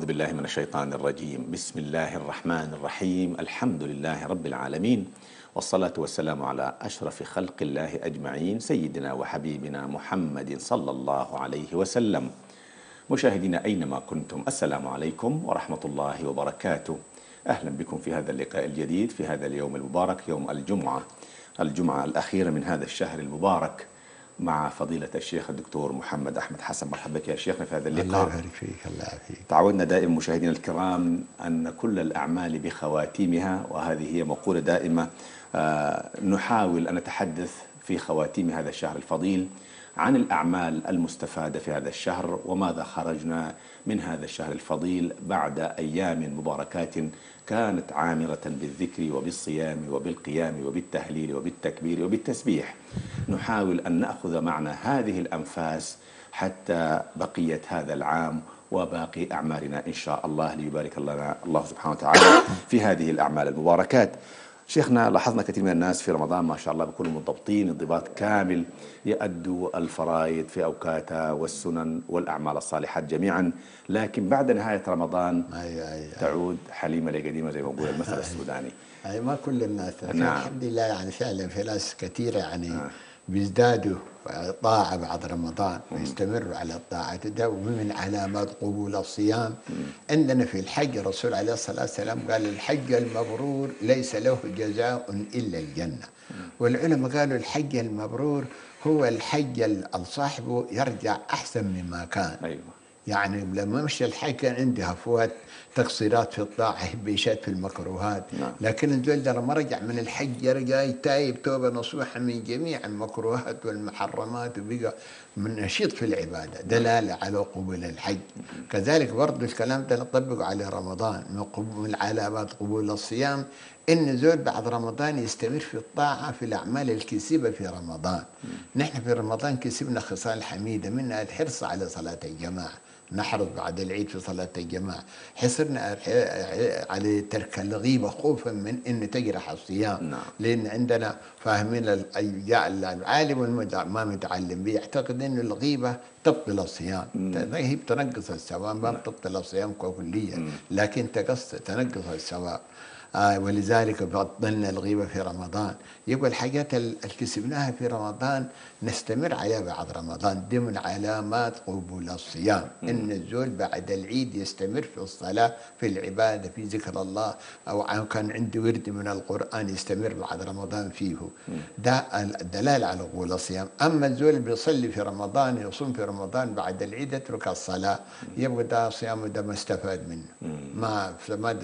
أعوذ بالله من الشيطان الرجيم. بسم الله الرحمن الرحيم. الحمد لله رب العالمين، والصلاة والسلام على أشرف خلق الله أجمعين، سيدنا وحبيبنا محمد صلى الله عليه وسلم. مشاهدينا أينما كنتم، السلام عليكم ورحمة الله وبركاته. أهلا بكم في هذا اللقاء الجديد في هذا اليوم المبارك، يوم الجمعة الأخيرة من هذا الشهر المبارك، مع فضيلة الشيخ الدكتور محمد أحمد حسن. مرحبا بك يا شيخنا في هذا اللقاء. الله يبارك فيك. الله يعافيك. تعودنا دائما مشاهدينا الكرام أن كل الأعمال بخواتيمها، وهذه هي مقولة دائمة. نحاول أن نتحدث في خواتيم هذا الشهر الفضيل عن الأعمال المستفادة في هذا الشهر، وماذا خرجنا من هذا الشهر الفضيل بعد أيام مباركات كانت عامرة بالذكر وبالصيام وبالقيام وبالتهليل وبالتكبير وبالتسبيح. نحاول أن نأخذ معنا هذه الأنفاس حتى بقية هذا العام وباقي أعمالنا إن شاء الله، ليبارك لنا الله سبحانه وتعالى في هذه الأعمال المباركات. شيخنا، لاحظنا كثير من الناس في رمضان ما شاء الله بيكونوا منضبطين انضباط كامل، يأدوا الفرائض في أوقاتها والسنن والأعمال الصالحات جميعا، لكن بعد نهاية رمضان تعود حليمة لقديمة زي ما بقول المثل السوداني. أي ما كل الناس. نعم. الحمد لله، يعني فعلا في ناس كثيرة يعني بيزدادوا طاعة بعد رمضان ويستمروا على الطاعة. ده ومن علامات قبول الصيام. عندنا في الحج الرسول عليه الصلاة والسلام قال: الحج المبرور ليس له جزاء إلا الجنة. والعلماء قالوا الحج المبرور هو الحج صاحبه يرجع أحسن مما كان. أيوة. يعني لما مشي الحج كان عنده هفوات، تقصيرات في الطاعة، بيشات في المكروهات. نعم. لكن الزول لما رجع من الحج رجع تايب توبة نصوحة من جميع المكروهات والمحرمات، وبقى من نشيط في العبادة، دلالة على قبول الحج. كذلك برضو الكلام ده نطبقه على رمضان. من علامات قبول الصيام إن زول بعد رمضان يستمر في الطاعة في الأعمال الكسيبة في رمضان. نحن في رمضان كسبنا خصال حميدة، منها الحرص على صلاة الجماعة، نحرص بعد العيد في صلاة الجماعة. حصرنا على ترك الغيبة خوفا من أن تجرح الصيام. نعم. لأن عندنا فاهمين العالم والما متعلم بيعتقد أن الغيبة تبطل الصيام. هي بتنقص الثواب، ما بتبطل الصيام ككلية، لكن تنقص الثواب. ولذلك بطلنا الغيبة في رمضان. يبقى الحاجات اللي كسبناها في رمضان نستمر عليها بعد رمضان. دي من علامات قبول الصيام. إن الزول بعد العيد يستمر في الصلاة، في العبادة، في ذكر الله، أو كان عنده ورد من القرآن يستمر بعد رمضان فيه. ده الدلالة على قبول الصيام. أما الزول بيصلي في رمضان، يصوم في رمضان، بعد العيد يترك الصلاة، يبقى ده صيامه ده ما استفاد منه. ما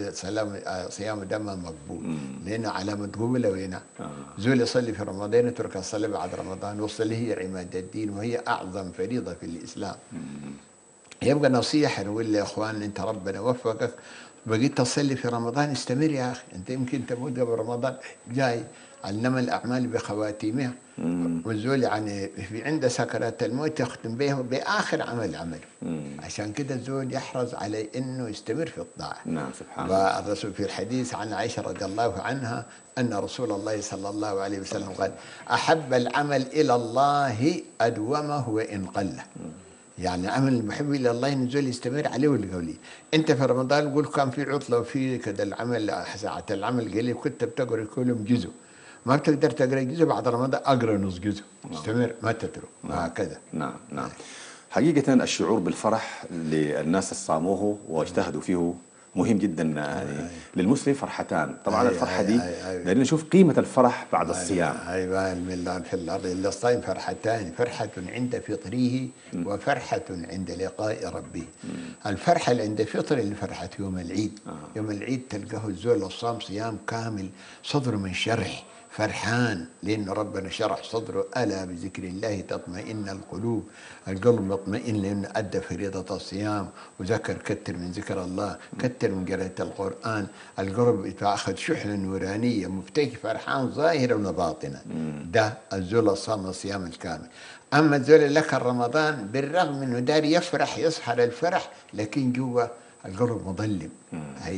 صيامه ده ما مقبول، لأنه علامة قبوله وهنا. زول يصلي في رمضان يترك الصلاة بعد رمضان، والصلاة هي عماد الدين وهي أعظم فريضة في الإسلام. يبقى نصيحة نقول لإخوان: أنت ربنا وفقك بقيت تصلي في رمضان، استمر يا أخي. أنت يمكن تموت قبل رمضان جاي، علم الأعمال بخواتيمها. والزول يعني في عنده سكرات الموت يختم به بآخر عمله. عشان كده الزول يحرص على إنه يستمر في الطاعة. نعم، سبحان الله. والرسول في الحديث عن عائشة رضي الله عنها أن رسول الله صلى الله عليه وسلم قال: أحب العمل إلى الله أدومه وإن قل. يعني عمل المحب إلى الله نزول يستمر عليه والقولي. أنت في رمضان قول كان في عطلة وفي كذا العمل ساعة العمل قليل، كنت بتقرأ كل يوم جزء، ما بتقدر تقرأ جزء بعد رمضان أقرأ نص جزء. استمر ما تترك. هكذا. نعم. حقيقة الشعور بالفرح للناس الصاموه واجتهدوا فيه مهم جدا. يعني للمسلم فرحتان طبعا. الفرحة دي لأن نشوف قيمة الفرح بعد الصيام. أيوة. في الأرض للصائم فرحتان: فرحة عند فطره وفرحة عند لقاء ربه. الفرحة اللي عند فطر اللي فرحة يوم العيد. يوم العيد تلقاه الزول الصام صيام كامل، صدره من شرح، فرحان لأن ربنا شرح صدره: ألا بذكر الله تطمئن القلوب. القلب مطمئن لأنه أدى فريضة الصيام وذكر، كتر من ذكر الله، كتر من قراءة القرآن. القلب يتأخذ شحنة نورانية، مبتهج فرحان ظاهرا وباطنا. ده الزول الصام الصيام الكامل. أما الزول اللي لك رمضان بالرغم أنه داري يفرح، يصحى للفرح، لكن جوا القلب مظلم. هي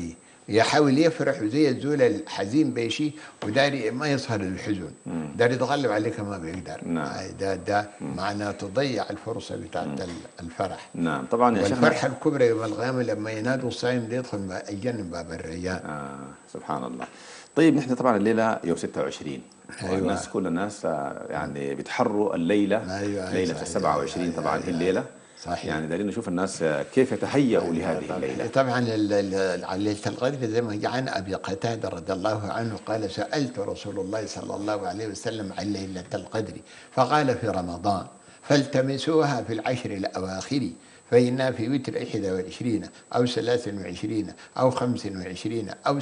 يحاول يفرح وزي الزول الحزين بشيء وداري ما يظهر الحزن، داري يتغلب عليك ما بيقدر. نعم. ده معناه تضيع الفرصة بتاعت الفرح. نعم طبعا يا شيخنا. والفرحة الكبرى يوم القيامة لما ينادوا الصائم ليدخل الجنة باب الريان. سبحان الله. طيب نحن طبعا الليلة يوم 26 أيوة. كل الناس يعني بيتحروا الليلة. أيوة. ليلة 27 طبعا هي الليلة. صحيح. يعني دارين نشوف الناس كيف يتهيأوا لهذه الليلة. طبعا ليلة القدر زي ما جاء عن أبي قتادة رضي الله عنه قال سألت رسول الله صلى الله عليه وسلم عن ليلة القدر فقال في رمضان فالتمسوها في العشر الأواخر فإنها في وتر 21 أو 23 أو 25 أو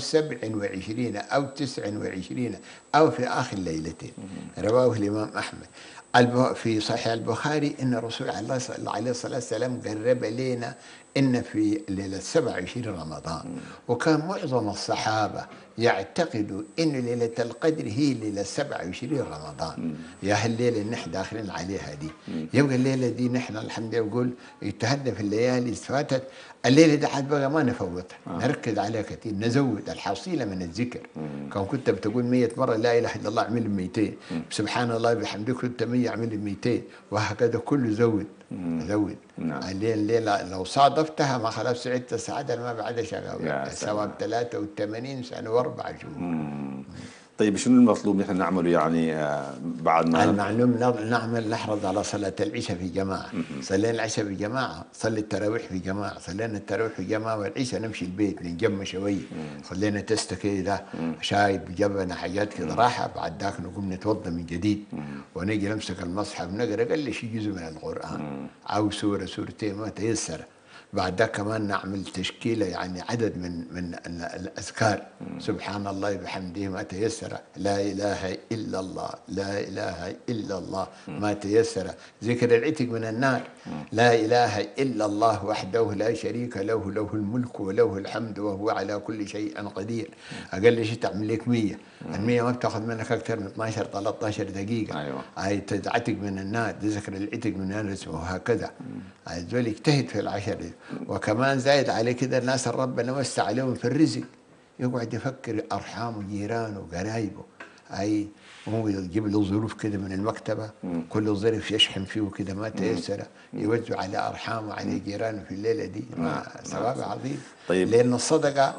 27 أو 29 أو في آخر ليلتين. رواه الإمام أحمد. في صحيح البخاري ان الرسول عليه الصلاه والسلام قرب لنا ان في ليله 27 رمضان، وكان معظم الصحابه يعتقدوا ان ليله القدر هي ليله 27 رمضان. يا هالليله اللي نحن داخلين عليها دي، يبقى الليله دي نحن الحمد لله نقول اجتهدنا في الليالي اللي فاتت، الليله دي عاد بقى ما نفوتها، نركز عليها كثير، نزود الحصيله من الذكر. كنت بتقول 100 مره لا اله الا الله اعمل 200، سبحان الله بحمده كنت 100 اعمل 200، وهكذا كله زود. زود. نعم. الليله لو صادفتها ما خلاص سعدت السعاده ما بعد شغاوه، ثواب 83 سنه و4 شهور. طيب شنو المطلوب نحن نعمله يعني بعد ما المعلوم نعمل نحرص على صلاة العشاء في جماعة. صلينا العشاء في جماعة، صلي التراويح في جماعة، صلينا التراويح في جماعة والعشاء نمشي البيت نتجمع شوية، خلينا تست كده شاي بجنبنا حاجات كده راحة، بعد ذاك نقوم نتوضا من جديد ونجي نمسك المصحف نقرا اقل شيء جزء من القرآن أو سورة سورتين ما تيسر. بعد ذاك كمان نعمل تشكيلة يعني عدد من الأذكار، سبحان الله بحمده ما تيسر، لا إله إلا الله، لا إله إلا الله ما تيسر، ذكر العتق من النار، لا إله إلا الله وحده لا شريك له، له الملك وله الحمد وهو على كل شيء قدير. أقل شيء تعمل لك 100، ال100 ما بتاخذ منك أكثر من 12 13 دقيقة. أيوة. هاي تتعتق من النار، تذكر العتق من النار وهكذا. الزول يجتهد في العشر دي. وكمان زايد عليه كده الناس ربنا وسع عليهم في الرزق، يقعد يفكر أرحامه وجيرانه وقرايبه، أي هو يجيب له ظروف كده من المكتبة، كل ظرف يشحن فيه كده ما تيسر، يوزع على أرحامه وعلى جيرانه في الليلة دي، ثواب عظيم. طيب. لأن الصدقة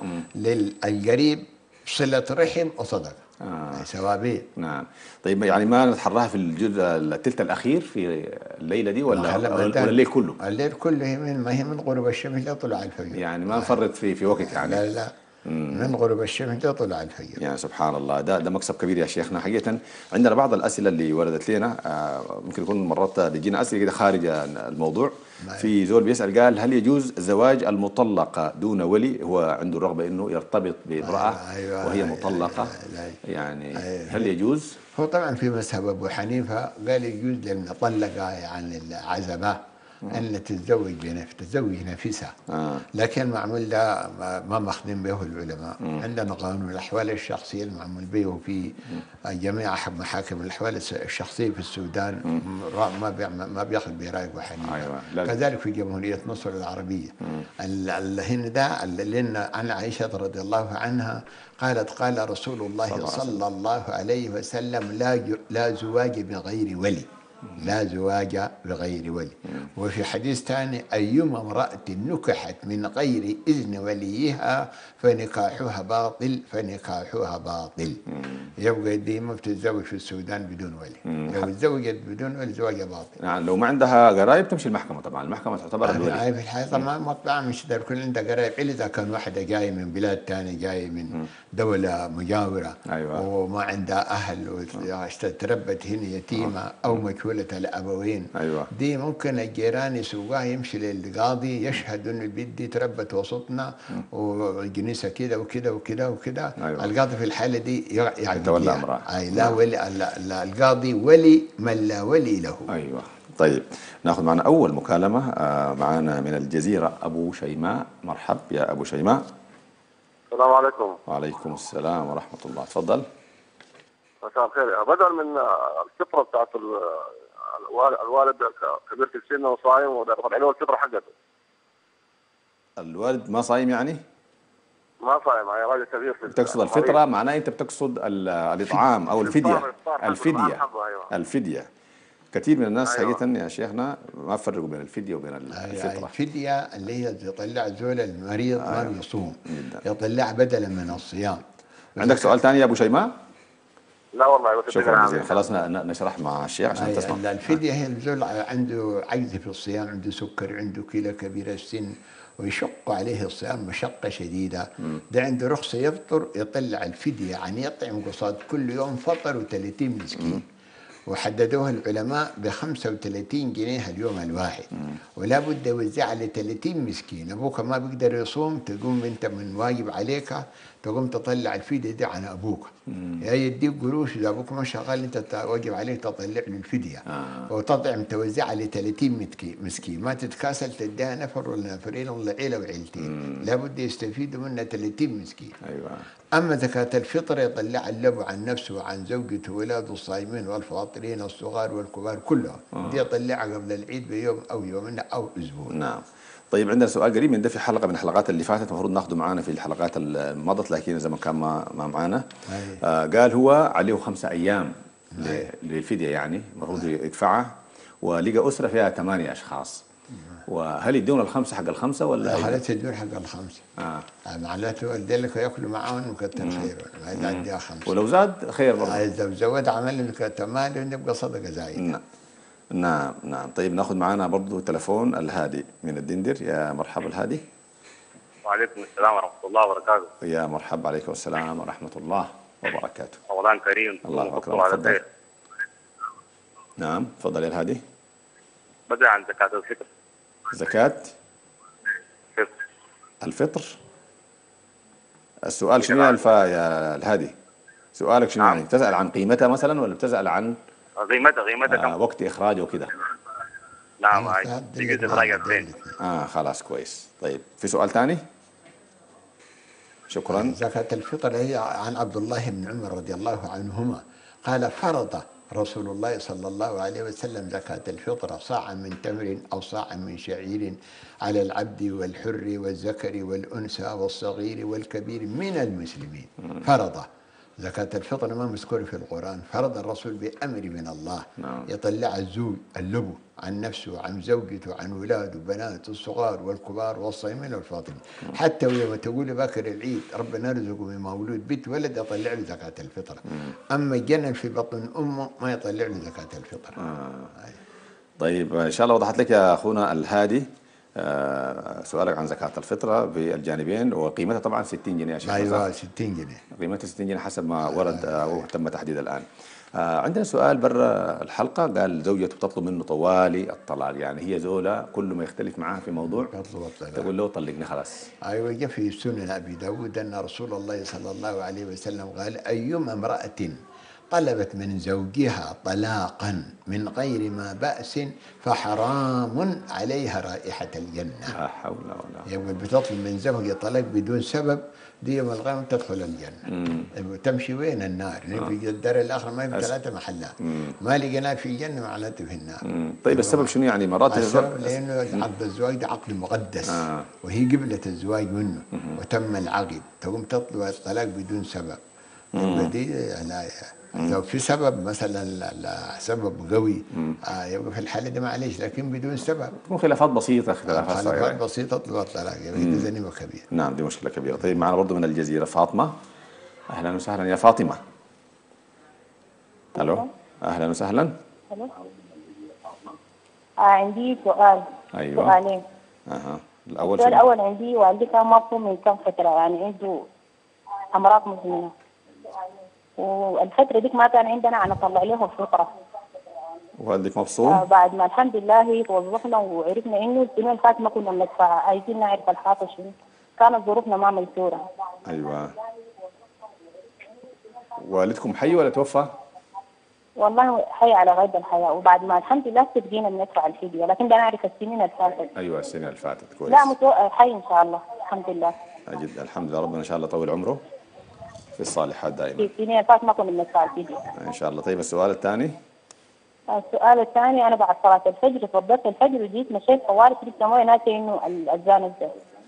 للقريب صلة رحم وصدقة. ثوابين. نعم. طيب يعني ما نتحراها في الجزء الثلث الأخير في الليلة دي ولا الليل كله؟ الليل كله ما هي من غروب الشمس لطلوع الفجر. يعني ما نفرط في وقت يعني. لا من غروب الشمس لطلوع الفجر. يعني سبحان الله، ده مكسب كبير يا شيخنا. حقيقة عندنا بعض الأسئلة اللي وردت لنا، ممكن يكون مرات بيجينا أسئلة كده خارج الموضوع. في زول بيسأل قال هل يجوز زواج المطلقة دون ولي؟ هو عنده الرغبة إنه يرتبط بامرأة وهي مطلقة. يعني هل يجوز؟ هو طبعا في مذهب أبو حنيفة قال يجوز للمطلقة يعني العزبة أن تتزوج نفسها. لكن المعمول ده ما مخدم به العلماء. عندنا قانون الأحوال الشخصية المعمول به في جميع محاكم الأحوال الشخصية في السودان ما بياخذ برأي أبو حنيفة. أيوة. كذلك في جمهورية مصر العربية. هنا ده لأن عن عائشة رضي الله عنها قالت قال رسول الله صلى الله عليه وسلم لا زواج بغير ولي، لا زواج بغير ولي. وفي حديث ثاني أيما امرأة نكحت من غير إذن وليها فنكاحها باطل. يبقى دي ما بتتزوج في السودان بدون ولي. لو تزوجت بدون ولي زواجها باطل. يعني لو ما عندها قرايب تمشي المحكمة، طبعا المحكمة تعتبر الولي. في الحقيقة طبعا ما مش دار كل عندها قرايب إلا إذا كان واحدة جاي من بلاد ثانية، جاي من دولة مجاورة. أيوة. وما عندها أهل وتربت هنا يتيمة أو مجهولة الأبوين. أيوة. دي ممكن الجيران يسوقها يمشي للقاضي يشهد إنه البنت دي تربت وسطنا والجنيسة كده وكده وكده وكده. أيوة. القاضي في الحالة دي يتولى أمرها. لا ولي القاضي ولي من لا ولي له. أيوة. طيب ناخذ معنا أول مكالمة. معنا من الجزيرة أبو شيماء. مرحب يا أبو شيماء. السلام عليكم. وعليكم السلام ورحمة الله. تفضل. مساء الخير. بدل من الفطرة بتاعت الوالد كبير في السن وصايم ودخل عليه الفطرة حقته. الوالد ما صايم يعني؟ ما فاهم، يا راجل كبير في تقصد مريض. الفطرة، معناه أنت بتقصد الإطعام أو الفدية. الإفطار حقه الفدية. حقه، أيوه. الفدية. كثير من الناس أيوه. حقيقة يا شيخنا ما فرقوا بين الفدية وبين الفطرة. الفدية اللي هي تطلع زول المريض ما بيصوم، جدا. يطلع بدلا من الصيام. عندك سؤال ثاني يا أبو شيماء؟ لا والله، بس شكرا جزيلا. خلاص نشرح مع الشيخ عشان تسمع. الفدية هي الزول عنده عجز في الصيام، عنده سكر، عنده كلى كبيرة السن ويشق عليه الصيام مشقة شديدة، ده عنده رخصة يفطر يطلع الفدية، يعني يطعم قصاد كل يوم فطر و30 مسكين. وحددوها العلماء ب 35 جنيه اليوم الواحد، ولا بد يوزعها ل 30 مسكين. ابوك ما بيقدر يصوم، تقوم انت من واجب عليك تقوم تطلع الفدية دي عن ابوك، يا يديك قروش اذا ابوك ما شغال انت واجب عليك تطلع له الفدية، وتطعم توزعها ل 30 مسكين، ما تتكاسل تديها نفر ولا نفرين ولا عيله وعيلتين، لا بد يستفيدوا منها 30 مسكين. أيوة. أما زكاة الفطر يطلع اللب عن نفسه وعن زوجته وولاده الصائمين والفاطرين الصغار والكبار كلهم، دي يطلعها قبل العيد بيوم أو يومين أو أسبوع. نعم. طيب عندنا سؤال قريب من ده، في حلقة من الحلقات اللي فاتت المفروض ناخده معانا في الحلقات المضت، لكن زي ما كان ما معانا. قال هو عليه 5 أيام للفدية، يعني المفروض يدفعها، ولقى أسرة فيها 8 أشخاص، وهل يدون الخمسة حق الخمسة ولا؟ حالات يدون حق الخمسة. معناته ذلك ياكلوا معاهم وكتر خير، ما إذا عندها 5. ولو زاد خير برضه. إذا زود عمل لك 8 يبقى صدقة زايدة. نعم نعم. طيب ناخذ معنا برضه تلفون الهادي من الدندر. يا مرحبا الهادي. وعليكم السلام ورحمة الله وبركاته. يا مرحبا، عليكم السلام ورحمة الله وبركاته. رمضان كريم. الله أكبر. على خير. نعم تفضل يا الهادي. بدأ عن زكاة الفطر. زكاة الفطر. السؤال شنو يا الهادي؟ سؤالك شنو يعني؟ بتسأل عن قيمتها مثلا ولا بتسأل عن قيمتها كم؟ وقت إخراجه وكده؟ نعم في جزء إخراج 2000. خلاص كويس. طيب في سؤال ثاني؟ شكرا. زكاة الفطر هي عن عبد الله بن عمر رضي الله عنهما قال فرض رسول الله صلى الله عليه وسلم زكاة الفطر صاعا من تمر أو صاعا من شعير على العبد والحر والذكر والأنثى والصغير والكبير من المسلمين. فرض زكاة الفطر ما مذكور في القرآن، فرض الرسول بأمر من الله. يطلع الزوج اللبو عن نفسه وعن زوجته وعن ولاده وبناته الصغار والكبار والصائمين والفاطمين، حتى يوم تقول باكر العيد ربنا يرزقه من مولود بنت ولد يطلع له زكاة الفطر. أما جنن في بطن أمه ما يطلع له زكاة الفطر. طيب إن شاء الله وضحت لك يا أخونا الهادي سؤالك عن زكاة الفطرة بالجانبين، وقيمتها طبعا 60 جنيه يا شيخ. أيوة 60 جنيه. قيمتها 60 جنيه حسب ما ورد أو تم تحديد الآن. عندنا سؤال برا الحلقة، قال زوجته تطلب منه طوالي الطلاق، يعني هي زولة كل ما يختلف معها في موضوع تقول له طلقني خلاص. أيوة جاء في سنن أبي داود أن رسول الله صلى الله عليه وسلم قال أيما امرأة طلبت من زوجها طلاقا من غير ما بأس فحرام عليها رائحة الجنة. لا حول ولا قوة. بتطلب من زوجها طلاق بدون سبب، دي يوم القيامة تدخل الجنة. تمشي وين النار؟ في الدار الآخرة ما في 3 محلات، ما لقيناه في الجنة معناته في النار. طيب السبب شنو يعني؟ مرات السبب لأنه عقد الزواج ده عقد مقدس، وهي قبلت الزواج منه وتم العقد، تقوم تطلب الطلاق بدون سبب. دي لو في سبب مثلا سبب قوي يبقى في الحاله دي معلش، لكن بدون سبب تكون خلافات بسيطه، خلافات بسيطه تطلب الطلاق، دي ذنيبه كبيره. نعم دي مشكله كبيره. طيب معنا برضه من الجزيره فاطمه. اهلا وسهلا يا فاطمه. الو اهلا وسهلا. الو عندي سؤال. ايوه سؤالين. السؤال الاول عندي والدي كان مفهوم من كم فتره، يعني عنده امراض مزمنه، والفترة ديك ما كان عندنا أنا أطلع له الفطرة. والدك مبسوط؟ بعد ما الحمد لله توظفنا وعرفنا إنه السنين اللي فاتت ما كنا بندفع، عايزين نعرف الحاصل شنو. كانت ظروفنا ما ميسورة. أيوة. والدكم حي ولا توفى؟ والله حي على غيب الحياة، وبعد ما الحمد لله بقينا بندفع الفدية، لكن بدنا نعرف السنين اللي فاتت. أيوة السنين اللي فاتت كويس. لا حي إن شاء الله الحمد لله. أجد الحمد لله، ربنا إن شاء الله يطول عمره في الصالحات دائما. في السنين اللي فاتت ما كنا بندفع الفدية. إن شاء الله. طيب السؤال الثاني؟ السؤال الثاني، أنا بعد صلاة الفجر توضأت الفجر وجيت مشيت طوالي شربت موية ناسي إنه الأذان ازداد.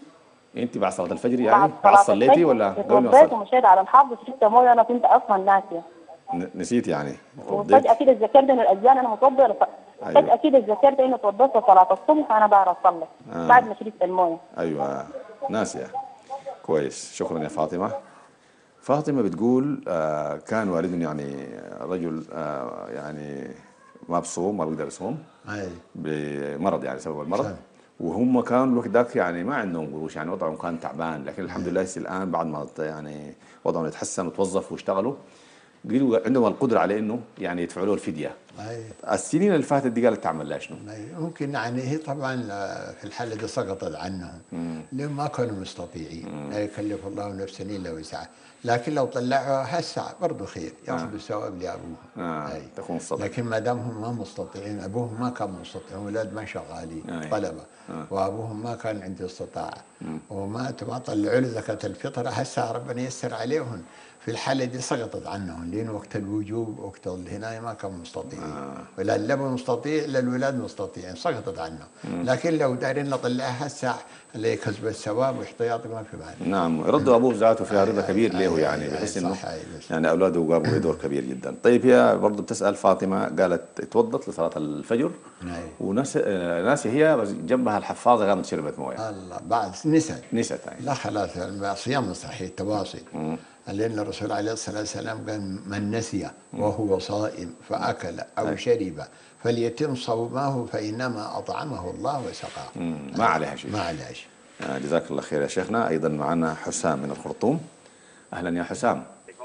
انت بعد صلاه الفجر يعني بعد بعد صلاة صليتي الفجر ولا قبل ما اتوضيت تصلي؟ ومشيت على الحافظ شربت مويه، انا كنت اصلا ناسيه. نسيت يعني وفجاه اتوضيت؟ كده اتذكرت ان الاذان انا متوضئه، ايوه فجاه كده اتذكرت اني اتوضيت صلاه الصبح وانا بعرف اصلي بعد ما شربت المويه. ايوه ناسيه. كويس، شكرا يا فاطمه. فاطمه بتقول كان والدنا يعني رجل يعني ما بصوم، ما بيقدر يصوم اي بمرض، يعني سبب المرض. سم. وهم كانوا الوقت ذاك يعني ما عندهم قروش، يعني وضعهم كان تعبان، لكن الحمد لله هسه الان بعد ما يعني وضعهم يتحسن وتوظفوا واشتغلوا قالوا عندهم القدره على انه يعني يدفعوا له الفديه. اي السنين اللي فاتت دي قالت تعمل لها شنو؟ ممكن يعني هي طبعا في الحاله دي سقطت عنهم لأن ما كانوا مستطيعين، لا يكلف الله نفسا الا وسعها، لكن لو طلعوها هسه برضه خير ياخذوا ثواب لابوهم. اي تكون الصدقه. لكن ما دام هم ما مستطيعين، ابوهم ما كان مستطيع، اولاد ما شغالين طلبه، وابوهم ما كان عنده استطاعه وما طلعوا له زكاه الفطر، هسه ربنا ييسر عليهم. في الحالة دي سقطت عنهم، لأن وقت الوجوب وقت الهناية ما كانوا مستطيعين، ولا الأب مستطيع إلا الولاد مستطيعين، سقطت عنهم. لكن لو دايرين نطلعها هسه لكسب الثواب واحتياطي ما في معنى. نعم، يردوا ابوه ذاته فيها رضا كبير له، يعني بحس انه يعني اولاده قاموا بدور كبير جدا. طيب هي برضه بتسال فاطمه، قالت اتوضت لصلاه الفجر وناس هي بس جنبها الحفاظه قامت شربت مويه. الله بعد نسيت يعني. لا خلاص صيام صحيح تواصل. لأن الرسول عليه الصلاة والسلام قال من نسي وهو صائم فأكل أو شرب فليتم صومه فإنما أطعمه الله وسقاه. ما عليها شيء. ما عليها شيء. جزاك الله خير يا شيخنا. أيضا معنا حسام من الخرطوم. أهلا يا حسام.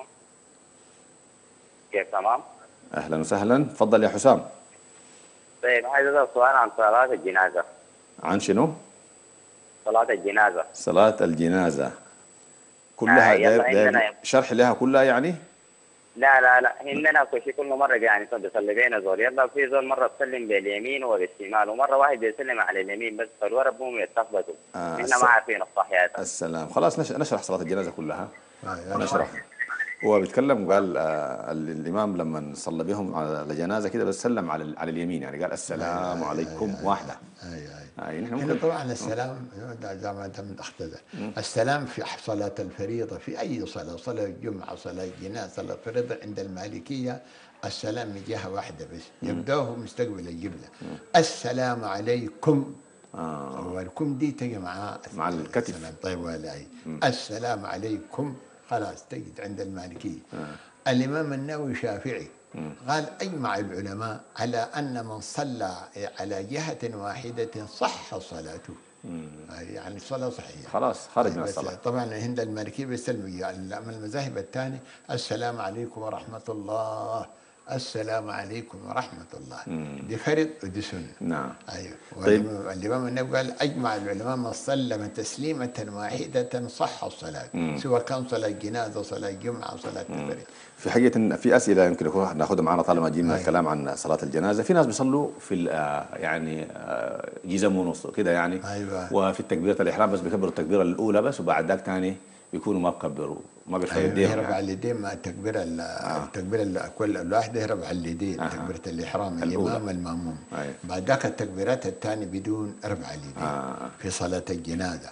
كيف تمام؟ أهلا وسهلا، تفضل يا حسام. طيب عايز أسأل سؤال عن صلاة الجنازة. عن شنو؟ صلاة الجنازة. صلاة الجنازة كلها داير شرح لها كلها يعني؟ لا إننا كل مرة يعني بيصلي بينا زول، يلا في زول مرة بسلم باليمين وبالشمال، ومرة واحد بيسلم على اليمين بس، فالورا بهم يتلخبطوا. إحنا ما عارفين الصحيات. السلام، خلاص نشرح صلاة الجنازة كلها. نشرح. هو بيتكلم وقال الإمام لما صلى بهم على جنازة كده بس سلم على اليمين، يعني قال السلام عليكم واحدة. هنا طبعا السلام زي ما انت اختزل السلام في صلاة الفريضة، في أي صلاة الجمعة، صلاة الجنازة، صلاة الفريضة عند المالكية السلام من جهة واحدة بس، يبدأه مستقبل القبلة. السلام عليكم. والكم دي تجي مع الكتف. طيب ولا السلام عليكم خلاص تجد عند المالكية. الإمام النووي شافعي قال أجمع العلماء على أن من صلى على جهة واحدة صح صلاته. يعني الصلاة صحيحة خلاص خارج من الصلاة. طبعا عند المالكية بيسلموا، يعني المذاهب الثانية السلام عليكم ورحمة الله، السلام عليكم ورحمة الله. دي فرض ودي سنة. نعم. أيوه. طيب. الإمام النووي قال أجمع العلماء من سلم تسليمة واحدة صح الصلاة، سواء كان صلاة جنازة صلاة جمعة صلاة الفريضة. في حقيقة في أسئلة يمكن ناخذها معنا طالما جينا الكلام عن صلاة الجنازة. في ناس بيصلوا في يعني جزم ونص كده يعني. أيوة. وفي التكبيرة الإحرام بس بيكبروا التكبيرة الأولى بس، وبعد ذاك ثاني بيكونوا ما بكبروا، ما بيرفعوا يديهم. يهرب على اليدين مع التكبيرة التكبيرة كل الواحد يهرب على اليدين. تكبيرة الإحرام الإمام والمأموم. بعد ذاك التكبيرات الثانية بدون رفع اليدين في صلاة الجنازة.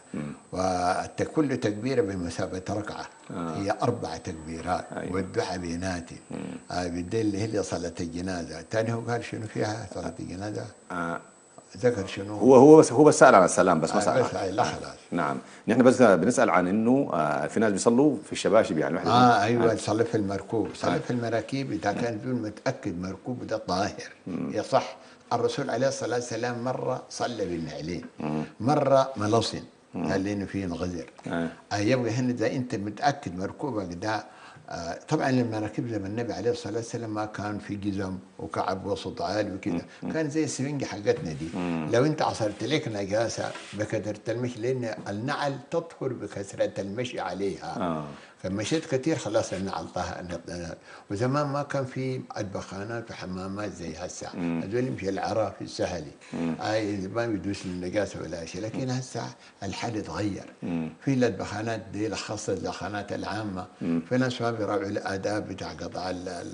وكل تكبيرة بمثابة ركعة. هي 4 تكبيرات. والدعاء بيناتي. بالدين اللي هي صلاة الجنازة. الثاني هو قال شنو فيها صلاة الجنازة؟ ذكر شنو هو بس سأل عن السلام بس ما سأل عن لا خلاص. نعم، نحن بس بنسأل عن انه في ناس بيصلوا في الشباشب يعني ايوه يصلي في المركوب، يصلي في المراكيب اذا كان بدون متاكد مركوب ده طاهر يصح. الرسول عليه الصلاه والسلام مره صلى بالنعلين، مره ملصن قال لي انه فيه غزر. يبغى هنا اذا انت متاكد مركوبك ده. طبعا المراكب زي ما النبي عليه الصلاه والسلام ما كان في جزم وكعب وسط عالي وكذا، كان زي السفنجه حقتنا دي. لو انت عصرت لك نجاسه بكثره المشي، لان النعل تطهر بكثره المشي عليها. فمشيت كثير خلاص النعل طهر. وزمان ما كان في البخانات وحمامات زي هسه، هذول يمشي العراء في السهلي ما بيدوس النجاسه ولا شيء. لكن هسه الحال اتغير، في البخانات دي الخاصه البخانات العامه، في ناس ما بيراعوا الاداب بتاع قطع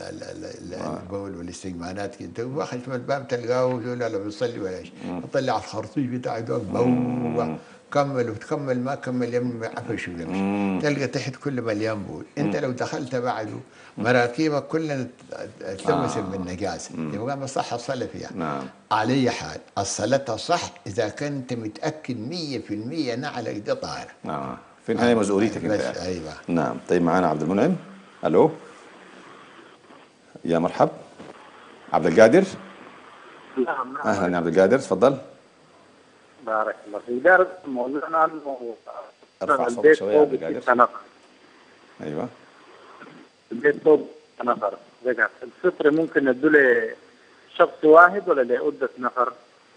البول والاستجمانات كده، واخد من الباب تلقاه لا بيصلي ولا شيء، يطلع الخرطوش بتاعه ده كمل وتكمل ما كمل يم عفش ويمشي، تلقى تحت كله مليان بول. انت لو دخلت بعده مراكيبك كلها تلوث بالنجاسه، يبقى ما صح الصلاه فيها. نعم. على اي حال الصلاه صح اذا كنت متاكد 100% نعلك دي طاهره. في النهايه مسؤوليتك انت يعني. ايوه. نعم. طيب معانا عبد المنعم. الو يا مرحب. عبد القادر. نعم. اهلا يا عبد القادر، تفضل. بارك الله فيك. دار موضوعنا انه ارفع صوتك شويه يا عبد القادر. ايوه. البيت فوق نفر، الفطر ممكن ندوله شخص واحد ولا لعدة نفر؟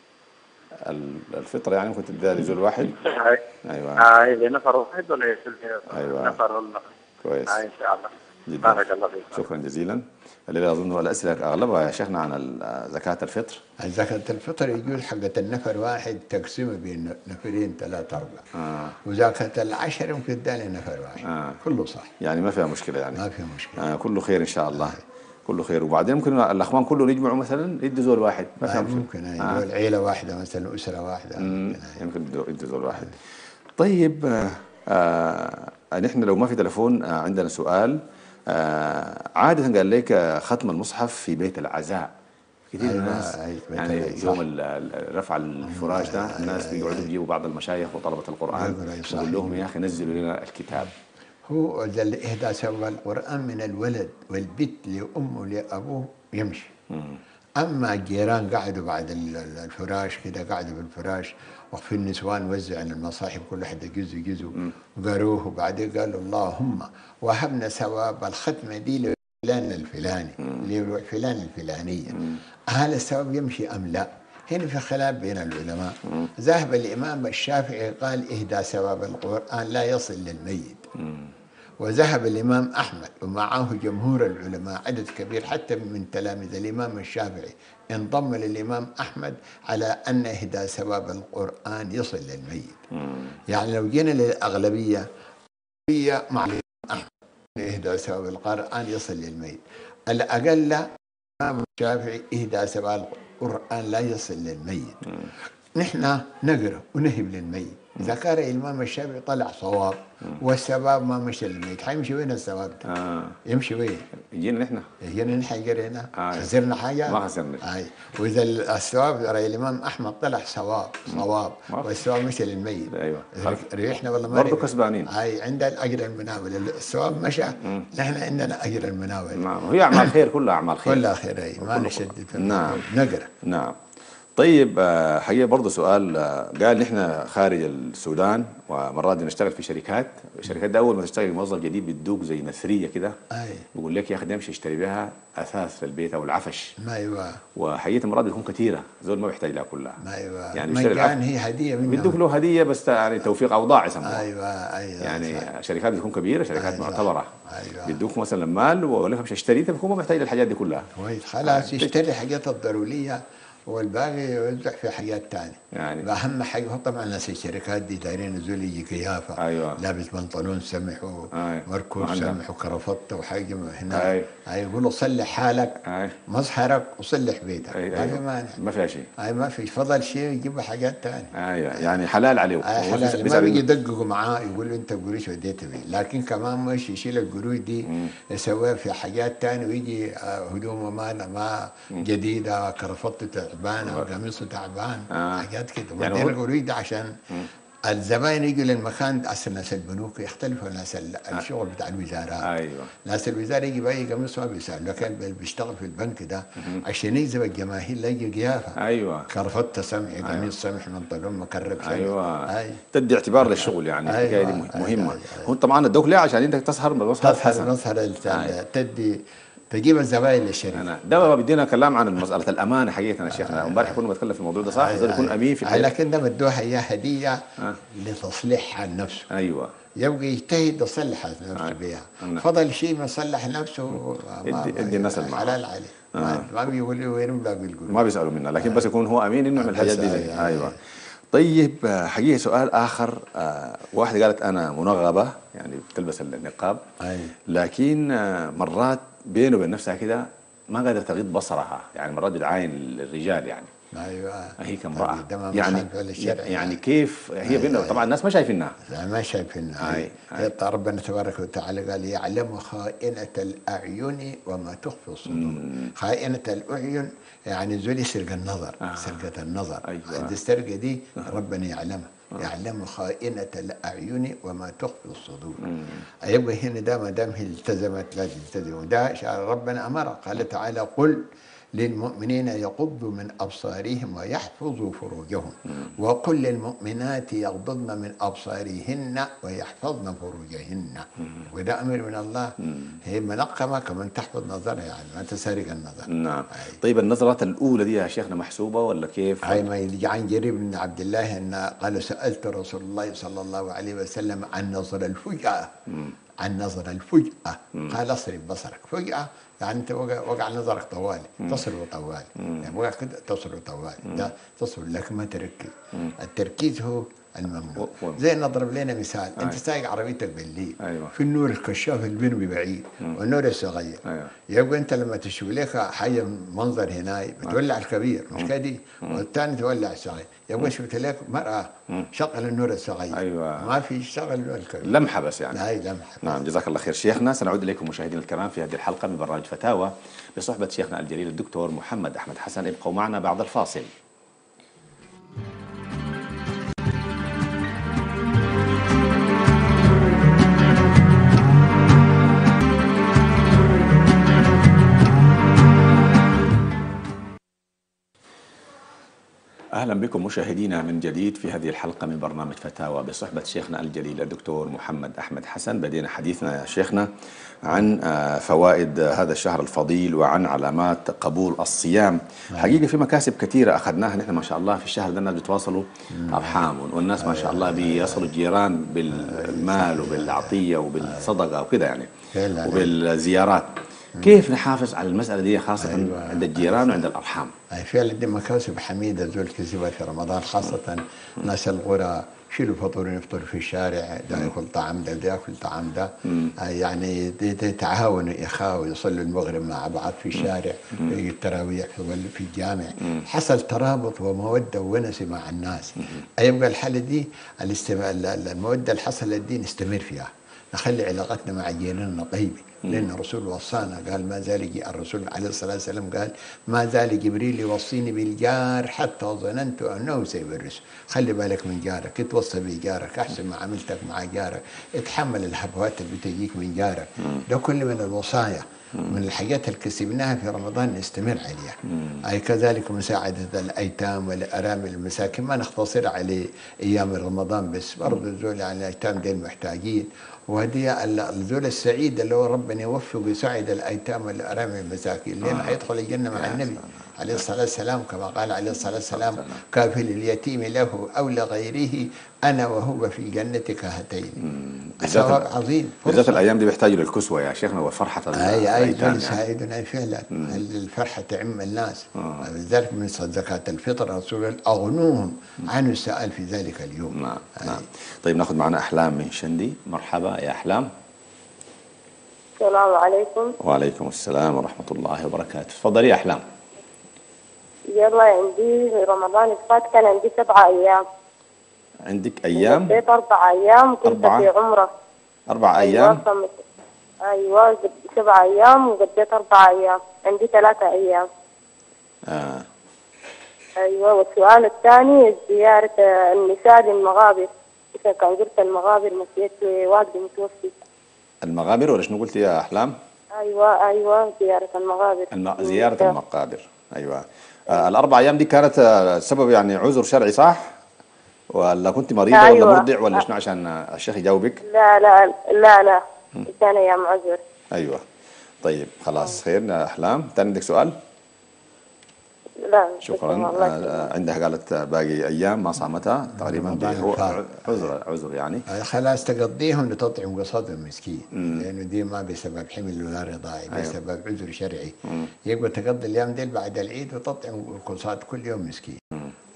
الفطره يعني ممكن تديها لزول واحد؟ ايوه. لنفر واحد ولا ايوه نفر ولا؟ كويس. ان شاء الله. جدا. بارك الله فيك. شكرا جزيلا. الليله اظن الاسئله اغلبها يا شيخنا عن زكاه الفطر. زكاة الفطر يجوز حقة النفر واحد تقسمه بين نفرين ثلاثة أربعة. وزكاة العشر يمكن تداني نفر واحد. كله صح. يعني ما فيها مشكلة يعني. ما فيها مشكلة. كله خير إن شاء الله. كله خير. وبعدين ممكن الأخوان كلهم يجمعوا مثلا يدوا زول واحد. ما فيها مشكلة. ممكن عيلة واحدة مثلا أسرة واحدة. يمكن يدوا زول واحد. طيب نحن لو ما في تلفون عندنا سؤال. عادة قال لك ختم المصحف في بيت العزاء. كثير من الناس يعني يوم رفع الفراش ده الناس بيقعدوا يجيبوا بعض المشايخ وطلبة القرآن يقول لهم يا أخي نزلوا لنا الكتاب. هو إهداء سوى القرآن من الولد والبت لأمه لأبوه يمشي. أما الجيران قعدوا بعد الفراش كده، قعدوا بالفراش وفي النسوان وزعوا المصاحف كل واحد جزء وقروه، وبعدين قالوا اللهم وهبنا ثواب الختمة دي لفلان الفلاني لفلان الفلانية. هل الثواب يمشي أم لا؟ هنا في خلاف بين العلماء. ذهب الإمام الشافعي قال إهداء ثواب القرآن لا يصل للميت. وذهب الإمام أحمد ومعه جمهور العلماء عدد كبير حتى من تلاميذ الإمام الشافعي انضم للإمام أحمد على أن إهداء ثواب القرآن يصل للميت. يعني لو جينا للأغلبية هي مع الإمام أحمد إهداء ثواب القرآن يصل للميت. الأقل الإمام الشافعي إهداء ثواب القرآن لا يصل للميت. نحن نقرأ ونهب للميت. إذا كان الإمام الشافعي طلع صواب والثواب ما مشى للميت، حيمشي وين الثواب ده؟ يمشي وين؟ يجينا نحن. يجينا نحن قرينا. خسرنا حاجة؟ ما خسرنا. وإذا الثواب رأي الإمام أحمد طلع صواب والثواب مشى للميت. أيوه. ريحنا والله ما برضه كسبانين. عند الأجر المناول، الثواب مشى نحن عندنا أجر المناول. نعم. وهي أعمال خير، كلها أعمال خير. كلها خير. ما نشدد في نعم. نقرأ. نعم. طيب حقيقة برضه سؤال. قال نحن خارج السودان ومرات نشتغل في شركات ده أول ما تشتغل موظف جديد بيدوك زي نثرية كده، بيقول لك يا أخي امشي اشتري بها أثاث للبيت أو العفش. أيوه. وحقيقة مرات بتكون كثيرة، زول ما بيحتاج لها كلها. أيوه. يعني مجان هي هدية منهم. بيدوك له هدية بس يعني توفيق أوضاع يسموها. أيوه. يعني شركات بتكون كبيرة، شركات معتبرة. أيوه. بيدوك مثلا مال ويقول لك امشي اشتري، أنت بتكون ما محتاج للحاجات دي كلها. كويس. خلاص يشتري الحاجات الضرورية والباقي يوزع في حاجات ثانيه. يعني اهم حاجه طبعا ناس الشركات دي دايرين يجي يجي قيافه. ايوه. لابس بنطلون سمح ومركوب سمح وكرافته وحاجه هنا. يقولوا صلح حالك مظهرك وصلح بيتك. ما في مانع. ما فيها شيء. ما في فضل شيء يجيب حاجات ثانيه. ايوه. يعني حلال عليه. حلال. ما بيجي يدققوا معاه يقولوا انت قروش وديت بيه، لكن كمان مش يشيل القروش دي يسويها في حاجات ثانيه ويجي هدومه ما جديده، كرافته تعبانه وقميصه تعبان. حاجات كده. يعني وبعدين يقولوا ده عشان الزباين يجوا للمكان. اصل ناس البنوك يختلفوا ناس الشغل بتاع الوزاره. ايوه. ناس الوزاره يجي باي قميص ما بيسال، لكن بيشتغل في البنك ده عشان يجذب الجماهير لا يجي قيافه. ايوه. كرفته سمح، قميص سمح، منطقون مكرب سمح. ايوه. تدي اعتبار للشغل يعني. الحكايه دي مهمه. هو طبعا ادوك ليه عشان انت تسهر تدي تجيب الزباين للشركه. ده بيدينا كلام عن مساله الامانه حقيقه يا شيخنا. امبارح كنا بنتكلم في الموضوع ده صح. لازم يكون امين في الحياه. لكن ده مدوها اياه هديه لتصليح عن نفسه. ايوه. يبقى يجتهد يصلح نفسه بها. فضل شيء ما صلح نفسه ادي الناس المعروف. حلال عليه. ما بيقولوا وين ولا بيقولوا. ما بيسالوا منا، لكن بس يكون هو امين انه يعمل الحاجات دي. ايوه. طيب حقيقة سؤال آخر. واحدة قالت أنا منغبة يعني بتلبس النقاب. لكن مرات بينه وبين نفسها كده ما قادرة تغض بصرها، يعني مرات بتعاين الرجال يعني. ايوه هي كامرأة ده ما يعني مخالف للشرع يعني كيف هي بيننا طبعا الناس ما شايفينها. لا ما شايفينها. أي. ربنا تبارك وتعالى قال يعلم خائنة الأعين وما تخفي الصدور. خائنة الأعين يعني زول يسرق النظر، سرقة النظر. أيوة. السرقة دي ربنا يعلمها. يعلم خائنة الأعين وما تخفي الصدور. أيوة هنا ده ما دام هي التزمت لا تلتزم، وده ربنا أمر قال تعالى قل للمؤمنين يغضوا من أبصارهم ويحفظوا فروجهم وقل للمؤمنات يغضضن من أبصارهن ويحفظن فروجهن. وده أمر من الله. هي منقمة كمان تحفظ نظرها يعني ما تسرق النظر. نعم. طيب النظرات الأولى دي يا شيخنا محسوبة ولا كيف؟ هاي ما يجي عن جرير بن عبد الله أن قال سألت رسول الله صلى الله عليه وسلم عن نظر الفجأة. عن نظر الفجأة قال اصرف بصرك. فجأة يعني انت وقع نظرك طوالي تصرف طوالي يعني وقع كده تصرف طوالي ده تصرف لكن ما تركز. التركيز هو الممنوع. زي نضرب لنا مثال انت سايق عربيتك بالليل في النور الكشاف البين بعيد والنور الصغير يبقى انت لما تشوف لك حاجه منظر هنا بتولع الكبير مش كده والثاني تولع الصغير يبقى شفت لك مرأة شغل النور الصغير ما في شغل النور الكبير لمحه بس يعني. هاي لمحه. نعم جزاك الله خير شيخنا. سنعود اليكم مشاهدينا الكرام في هذه الحلقه من برنامج فتاوى بصحبه شيخنا الجليل الدكتور محمد احمد حسن. ابقوا معنا بعد الفاصل. أهلا بكم مشاهدينا من جديد في هذه الحلقة من برنامج فتاوى بصحبة شيخنا الجليل الدكتور محمد أحمد حسن. بدينا حديثنا يا شيخنا عن فوائد هذا الشهر الفضيل وعن علامات قبول الصيام. حقيقة في مكاسب كثيرة أخذناها نحن ما شاء الله في الشهر ده. الناس بيتواصلوا أرحام والناس ما شاء الله بيصلوا الجيران بالمال وبالعطية وبالصدقة وكذا يعني وبالزيارات. كيف نحافظ على المسألة دي خاصة عند الجيران وعند الأرحام؟ فعلا دي مكاسب حميدة زول كسبها في رمضان خاصة ناس القرى شيلوا فطور يفطر في الشارع ده ياكل طعام ده ياكل طعام ده يعني يتعاونوا يخاوا يصلوا المغرب مع بعض في الشارع في التراويح في الجامع. حصل ترابط ومودة وونس مع الناس. يبقى الحالة دي المودة اللي حصلت دي نستمر فيها نخلي علاقتنا مع جيراننا طيبة. لأن الرسول وصانا قال ما زال الرسول عليه الصلاة والسلام قال ما زال جبريل يوصيني بالجار حتى ظننت أنه سيورث. خلي بالك من جارك اتوصى بجارك أحسن ما عملتك مع جارك اتحمل الهفوات اللي بتجيك من جارك. ده كل من الوصايا من الحاجات اللي كسبناها في رمضان نستمر عليها. أي كذلك مساعدة الأيتام والأرامل المساكين ما نختصر عليه أيام رمضان بس برضه ذول على الأيتام دي المحتاجين. وهدي الذول السعيد اللي هو ربنا يوفق ويساعد الأيتام والأرامل المساكين لين حيدخل الجنة مع النبي عليه الصلاة والسلام كما قال عليه الصلاة والسلام كافل اليتيم له أو لغيره أنا وهو في جنتك هاتين. ثواب عظيم. بالذات الأيام دي بيحتاجوا للكسوة يا شيخنا وفرحة الأيتام يساعدنا فعلا الفرحة تعم الناس. لذلك من زكاة الفطر الرسول أغنوهم عن السؤال في ذلك اليوم. نعم. طيب ناخذ معنا أحلام من شندي. مرحبا يا أحلام. السلام عليكم. وعليكم السلام ورحمة الله وبركاته. تفضلي يا أحلام. يلا عندي رمضان اللي فات كان عندي 7 أيام. عندك أيام؟ قضيت 4 أيام كنت في عمرة. 4 أيام؟ أيوة 7 أيام وقضيت 4 أيام. عندي 3 أيام. أيوة. والسؤال الثاني زيارة النساء للمغابر. إذا كان زرت المغابر مسيت والدي متوفي. المغابر ولا شنو قلتي يا أحلام؟ أيوة زيارة المغابر. زيارة المقابر. أيوة. ال4 أيام دي كانت سبب يعني عذر شرعي صح؟ ولا كنت مريضة أيوة. ولا مرضع ولا شنو عشان الشيخ يجاوبك؟ لا كان أيام عذر. أيوة. طيب خلاص خير يا أحلام. تاني عندك سؤال؟ لا شكرا. عندها قالت باقي أيام ما صامتها تقريبا هو عذر يعني خلاص تقضيهم لتطعم قصاد مسكين لأنه دي ما بسبب حمل ولا رضاعي بسبب عذر شرعي. يبقى تقضي الأيام دي بعد العيد وتطعم قصاد كل يوم مسكين.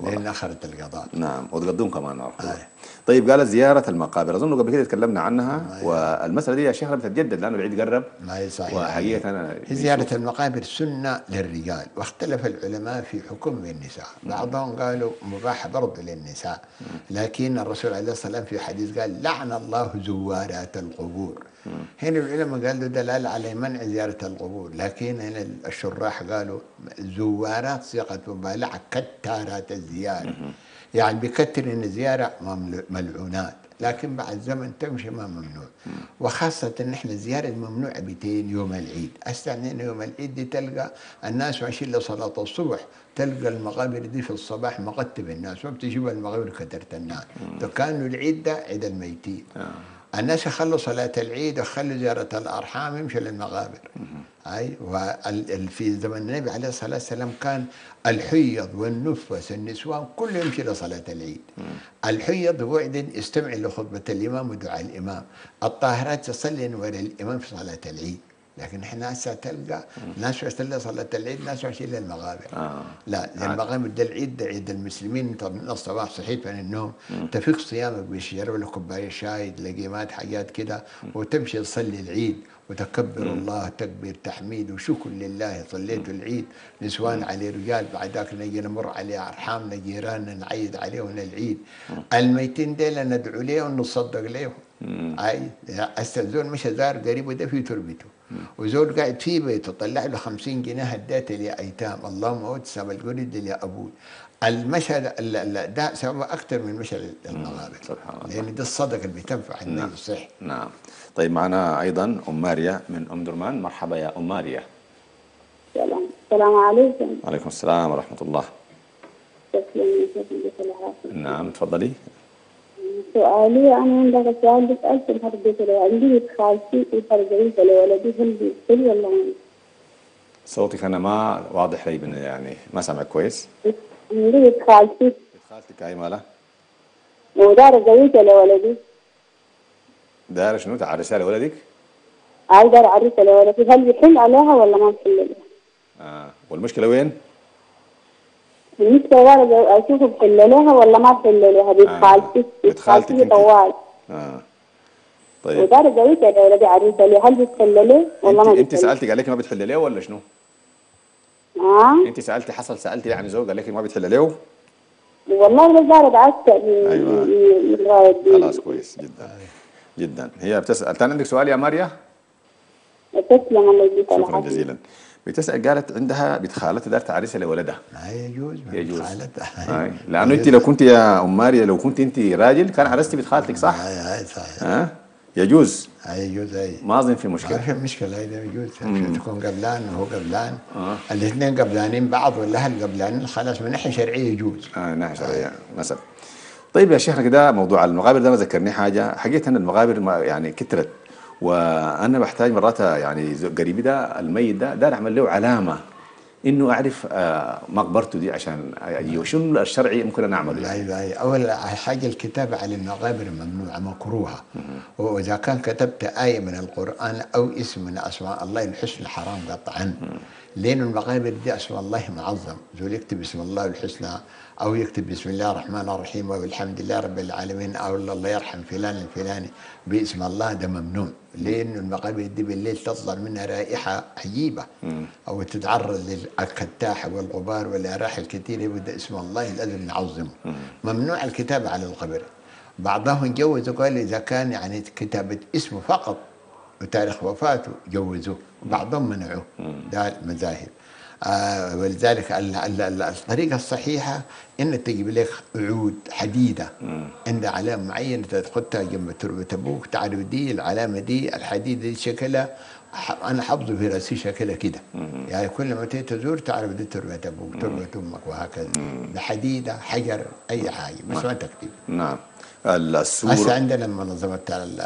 لأن أخرت القضاء. نعم، وتقدم كمان عرفت. طيب، قالت زيارة المقابر، أظن قبل كده تكلمنا عنها، والمسألة دي يا شيخ بتتجدد لأنه العيد قرب. ما صحيح. وحقيقة هي زيارة المقابر سنة للرجال، واختلف العلماء في حكم النساء. بعضهم قالوا مباح برضه للنساء، لكن الرسول عليه الصلاة والسلام في حديث قال لعن الله زوارات القبور. هنا العلماء قالوا دلالة على منع زيارة القبور، لكن هنا الشراح قالوا زوارات صيغة مبالغة كتارات الزيارة، يعني بكتر ان الزيارة ملعونات، لكن بعد زمن تمشي ما ممنوع. وخاصة ان احنا الزيارة ممنوعة بتين يوم العيد. استعنين يوم العيد دي تلقى الناس ماشيين لصلاة الصبح، تلقى المقابر دي في الصباح مقتب الناس، ما بتجيب المقابر كترت الناس. كانوا العيد ده عيد الميتين. الناس يخلوا صلاة العيد ويخلوا زيارة الأرحام يمشوا للمقابر. أي في زمن النبي عليه الصلاة والسلام كان الحيض والنفس النسوان كله يمشي لصلاة العيد. الحيض وعد يستمع لخطبة الإمام ودعاء الإمام، الطاهرات تصلي وراء الإمام في صلاة العيد. لكن احنا هسه تلقى ناس يصلي صلاة العيد، ناس ماشيين للمقابر. لا، المقابر ده العيد، ده عيد المسلمين. انت من الصباح صحيت من النوم تفيق صيامك بشرب لك كوبايه شاي، لقيمات حاجات كده، وتمشي تصلي العيد وتكبر الله تكبير تحميد وشكر لله. صليت العيد، نسوان على رجال، بعد ذاك نجي نمر عليه ارحامنا جيراننا نعيد عليهم العيد. الميتين ديل ندعو لهم ونصدق لهم. اي هسه زول مش زار قريبه ده في تربته، وزول قاعد في بيته طلع له 50 جنيه هداته لايتام، اللهم اوتسم القرد يا ابوي. المشهد ده سبب اكثر من مشهد المغاربه، سبحان الله، لان ده الصدقه اللي بتنفع الميت الصحي. نعم. طيب، معنا ايضا ام ماريا من ام درمان. مرحبا يا ام ماريا. السلام عليكم. وعليكم السلام ورحمه الله. نعم، تفضلي. سؤالي أنا عندك سؤال بسألت الهربة، عندي خالتي وترجعين لولدي، هل بيقتل ولا ما؟ صوتك أنا ما واضح لي، يعني ما سامعك كويس. عندي خالتي. خالتك أي مالها؟ ودار جويته لولدي. دار شنو؟ تعرسها لولدك؟ دار عريسة لولدي، هل بيحل عليها ولا ما بيحل عليها؟ والمشكلة وين؟ المشكلة دار أشوفه بيحل عليها ولا ما بيحل عليها. بنت خالتي. بنت خالتي طوال. طيب. ودار جويته لولدي عريسة لي، هل بيحل عليه ولا ما بيحل؟ أنت سألتي قال لك ما بتحل عليه ولا شنو؟ أنت سألتي سألتي يعني زوج قال لك ما بتحل عليه؟ والله ده زارد عسكر. أيوة. خلاص، كويس جدا جدا. هي بتسأل. كان عندك سؤال يا ماريا؟ تسلم، الله يجزيك العافية. شكرا جزيلا. بتسأل، قالت عندها بنت خالتها دار تعرسها لولدها. يجوز. خالتها. لأنه أنت لو كنت يا أم ماريا، لو كنت أنت راجل كان عرستي بنت خالتك صح؟ صحيح. يجوز. يجوز. ما أظن في مشكلة. ما في مشكلة، إذا يجوز تكون قبلان وهو قبلان. الاثنين قبلانين بعض ولا هل قبلانين، خلاص من ناحية شرعية يجوز. من ناحية شرعية مثلا. طيب يا شيخنا، كده موضوع المقابر ده ما ذكرني حاجة. حقيقة أن المقابر يعني كترت، وأنا بحتاج مرات يعني قريبي ده الميت ده دار أعمل له علامة إنه أعرف مقبرته دي عشان أجي، وشنو الشرعي ممكن أنا أعمله يعني. أول حاجة الكتابة على المقابر ممنوعة مكروهة، وإذا كان كتبت آية من القرآن أو اسم من أسماء الله الحسنى حرام قطعا، لأن المقابر دي اسم الله معظم. زول يكتب اسم الله الحسنى أو يكتب بسم الله الرحمن الرحيم وبالحمد لله رب العالمين أو الله يرحم فلان الفلاني باسم الله، ده ممنوع. لأن المقابر دي بالليل تطلع منها رائحة عجيبة، أو تتعرض للكتاحة والغبار والرائحة الكثيرة، يبدأ اسم الله لازم نعظمه. ممنوع الكتابة على القبر. بعضهم جوزوا قال إذا كان يعني كتابة اسمه فقط وتاريخ وفاته جوزوه، وبعضهم منعوه. ده المذاهب. ولذلك الطريقة الصحيحة إن تجيب لك عود حديدة عند علامة معينة تحطها جنب تربة أبوك، تعرف دي العلامة دي الحديدة دي شكلها، أنا حافظه في راسي شكلها كده. يعني كل ما تزور تعرف دي تربة أبوك تربة أمك وهكذا. بحديدة حجر أي حاجة بس ما تكتب. نعم. السور هسه عندنا منظمة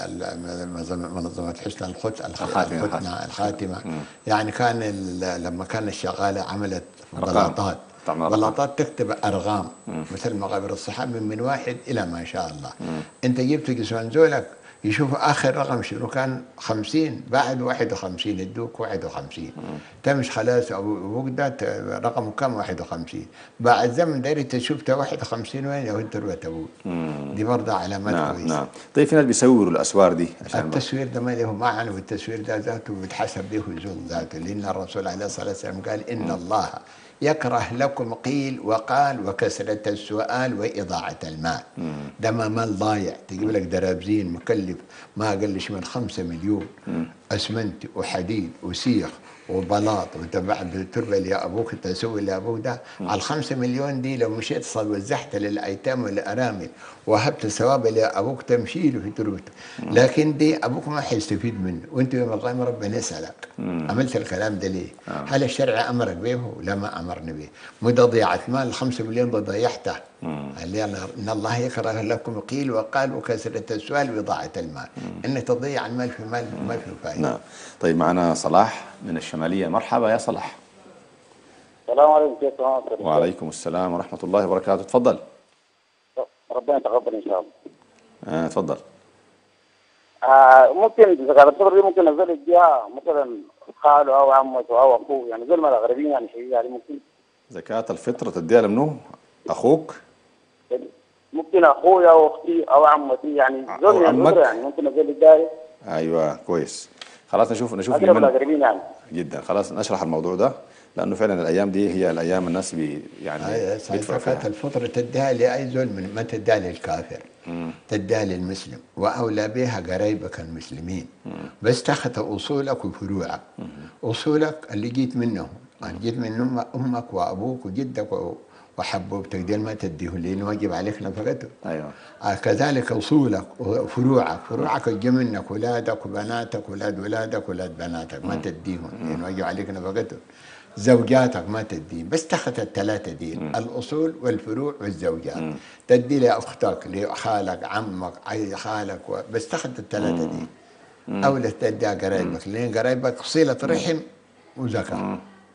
حسن الخاتمة. يعني كان لما كان الشغالة عملت بلاطات تكتب أرقام مثل مقابر الصحابة من 1 إلى ما شاء الله. أنت جبت جسمان زولك يشوف اخر رقم شنو كان 50 بعد 51 يدوك 51 تمش خلاص ابوك ده رقمه كم 51 بعد زمن داير انت شفت 51 وين يا انت روت ابوك دي برضه علامات نعم كويسه. نعم. طيب في ناس بيصوروا الاسوار دي عشان التصوير ده ما له معنى، والتصوير ده ذاته بيتحسب به زول ذاته، لان الرسول عليه الصلاه والسلام قال ان الله يكره لكم قيل وقال وكثرة السؤال وإضاعة المال. ده ما مال ضايع تجيب لك درابزين مكلف ما أقلش من 5 مليون أسمنت وحديد وسيخ وبلاط وتبع بالتربه اللي ابوك تسوي اللي ابوك ده على 5 مليون دي لو مشيت وزحت للايتام والارامل وهبت ثواب اللي ابوك تمشي له في تربته، لكن دي ابوك ما حيستفيد منه، وانت يوم القيامه ربنا يسالك عملت الكلام ده ليه؟ هل الشرع امرك به ولا ما امرني به؟ مدى ضيعت مال 5 مليون ضيعته. قال لي ان الله يكره لكم قيل وقال وكثره السؤال واضاعه المال، انك تضيع المال في مال ما في فائده. نعم. طيب معنا صلاح من الشماليه، مرحبا يا صلاح. السلام عليكم كيف حالك؟ وعليكم السلام ورحمه الله وبركاته، تفضل. ربنا يتقبل ان شاء الله. تفضل. ممكن زكاة الفطر دي ممكن نزل يديها مثلا خاله او عمته او اخوه، يعني زي ما الاغربيين يعني شيء يعني ممكن. زكاة الفطر تديها لمنو؟ اخوك؟ ممكن اخويا او اختي او عمتي، يعني زول عمك؟ يعني ممكن نزل يديها. ايوه كويس. خلاص نشوف اغلب الاغربيين يعني. جدا. خلاص نشرح الموضوع ده لانه فعلا الايام دي هي الايام الناس يعني زكاة الفطر تديها لاي زول، من ما تديها للكافر، تديها للمسلم، واولى بها قرايبك المسلمين. بس تاخذ اصولك وفروعك. اصولك اللي جيت منهم، جيت من امك وابوك وجدك وحبوبتك دي ما تديه لانه واجب عليك نفقته. ايوه. كذلك اصولك وفروعك، فروعك تجي منك اولادك وبناتك اولاد بناتك ما تديهم لانه واجب عليك نفقته. زوجاتك ما تدي، بس تاخذ الثلاثه دي الاصول والفروع والزوجات. تدي لاختك لخالك عمك اي خالك بس تاخذ الثلاثه دي. اولى تديها قرايبك لان قرايبك صله رحم وزكاه.